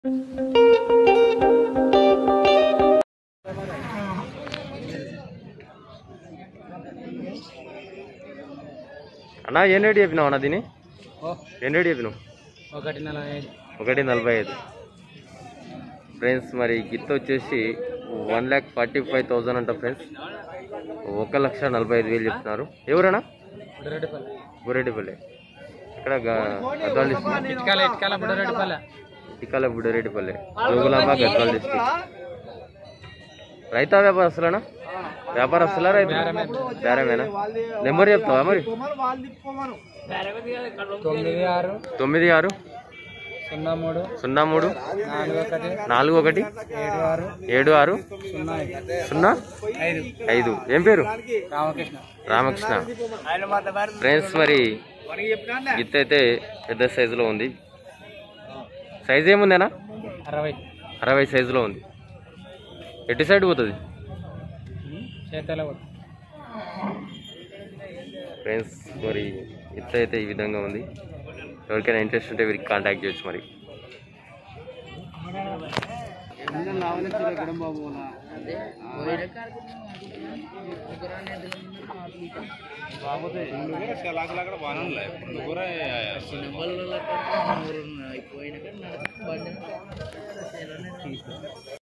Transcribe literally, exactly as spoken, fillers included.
అన్నా ఏం రేటు చెప్పినావు అన్న దీన్ని? ఏం రేటు చెప్పినావు? ఒకటి నలభై ఐదు ఫ్రెండ్స్. మరి గిత్త వచ్చేసి one lakh forty five thousand అంట ఫ్రెండ్స్. ఒక లక్ష నలభై ఐదు వేలు చెప్తున్నారు. ఎవరన్నా? బురెడ్డిపల్లి. ఇక్కడ గద్వాల డిస్ట్రిక్ట్. ఇటికాల బుడ్డరెడ్డిపల్లి, జోగులాంబ, గద్వాల డిస్ట్రిక్ట్. రైతా వ్యాపారస్తులనా? వ్యాపారస్తులా రైతు? బేరమేనా? నెంబర్ చెప్తావా మరి? తొమ్మిది ఆరు సున్నా మూడు నాలుగు ఒకటి ఏడు ఆరు సున్నా ఐదు. ఏం పేరు? రామకృష్ణ. ఫ్రెండ్స్ మరి గిత్త అయితే పెద్ద సైజులో ఉంది. సైజ్ ఏముందేనా? అరవై అరవై సైజులో ఉంది. ఎటు సైడ్ పోతుంది ఫ్రెండ్స్? మరి గిత్త అయితే ఈ విధంగా ఉంది. ఎవరికైనా ఇంట్రెస్ట్ ఉంటే వీరికి కాంటాక్ట్ చేయొచ్చు. మరి బాగుంది.